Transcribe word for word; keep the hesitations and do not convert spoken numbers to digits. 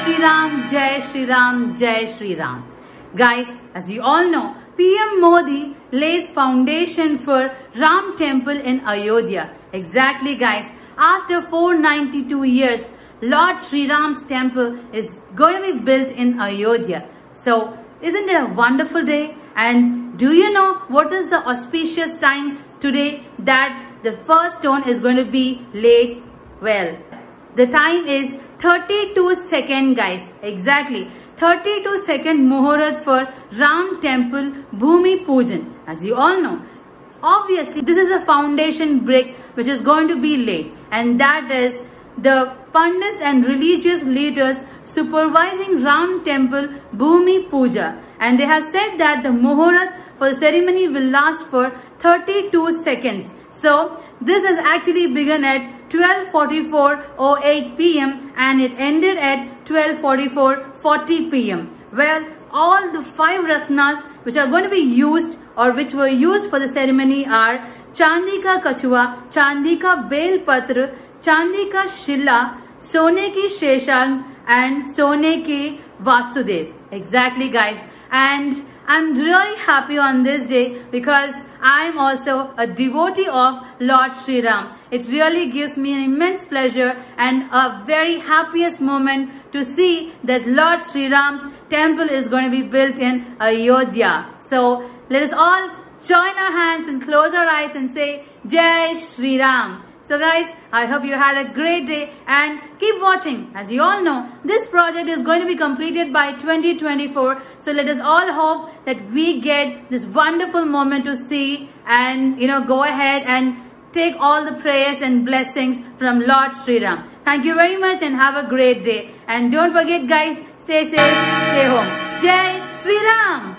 Shri Ram, Jai Shri Ram, Jai Shri Ram. Guys, as you all know, P M Modi lays foundation for Ram Temple in Ayodhya. Exactly guys, after four hundred ninety-two years, Lord Shri Ram's temple is going to be built in Ayodhya. So, isn't it a wonderful day? And do you know what is the auspicious time today that the first stone is going to be laid? Well, the time is thirty-two seconds guys. Exactly. thirty-two second Muhurat for Ram Temple Bhumi Pujan. As you all know, obviously this is a foundation brick which is going to be laid, and that is the Pandits and religious leaders supervising Ram Temple Bhumi Puja, and they have said that the Muhurat for the ceremony will last for thirty-two seconds. So this has actually begun at twelve forty-four oh eight p m and it ended at twelve forty-four forty p m Well, all the five Ratnas which are going to be used or which were used for the ceremony are Chandi ka Kachua, Chandi ka Bel Patra, Chandi ka Shilla, Sone ki Sheshan and Sone ki Vastudev. Exactly guys. And I'm really happy on this day because I'm also a devotee of Lord Shri Ram. It really gives me an immense pleasure and a very happiest moment to see that Lord Shri Ram's temple is going to be built in Ayodhya. So let us all join our hands and close our eyes and say Jai Shri Ram. So guys, I hope you had a great day and keep watching. As you all know, this project is going to be completed by twenty twenty-four. So let us all hope that we get this wonderful moment to see and, you know, go ahead and take all the prayers and blessings from Lord Shri Ram. Thank you very much and have a great day. And don't forget guys, stay safe, stay home. Jai Shri Ram.